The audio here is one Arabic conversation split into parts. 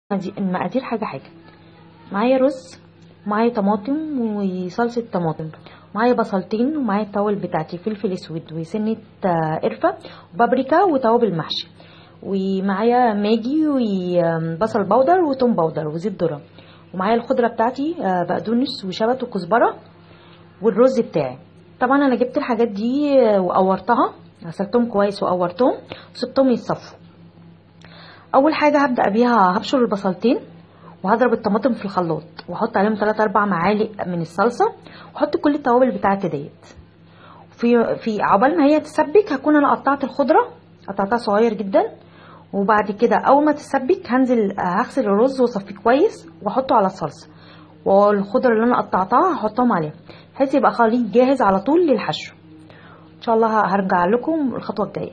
المقادير حاجة حاجة. معايا رز، معايا طماطم وصلصة طماطم، معايا بصلتين، ومعايا التوابل بتاعتي فلفل اسود وسنة قرفة وبابريكا وتوابل محشي، ومعايا ماجي وبصل بودر وتوم بودر وزيت ذرة، ومعايا الخضرة بتاعتي بقدونس وشبت وكزبرة، والرز بتاعي. طبعا انا جبت الحاجات دي وقورتها، غسلتهم كويس وقورتهم وسبتهم يتصفوا. اول حاجه هبدا بيها هبشر البصلتين وهضرب الطماطم في الخلاط واحط عليهم 3 4 معالق من الصلصه، واحط كل التوابل بتاعتي ديت. في عقبال ما هي تسبك هكون انا قطعت الخضره، قطعتها صغير جدا، وبعد كده اول ما تسبك هغسل الرز واصفيه كويس واحطه على الصلصه، والخضره اللي انا قطعتها هحطهم عليها بحيث يبقى خليط جاهز على طول للحشو. ان شاء الله هرجع لكم الخطوه الجايه.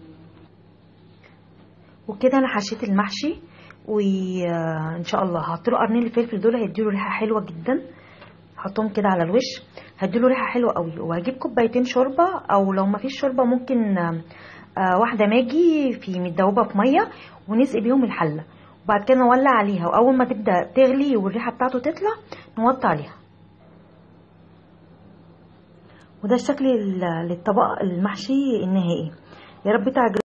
وكده انا حشيت المحشي، وان شاء الله هحط له قرنين الفلفل دول هيديله ريحه حلوه جدا. هحطهم كده على الوش هيديله ريحه حلوه قوي. وهجيب كوبايتين شوربه، او لو ما فيش شوربه ممكن واحده ماجي في متدوبه في ميه ونسقي بيهم الحله، وبعد كده نولع عليها، واول ما تبدا تغلي والريحه بتاعته تطلع نوطي عليها. وده الشكل للطبق المحشي النهائي. يا رب تعجبكم.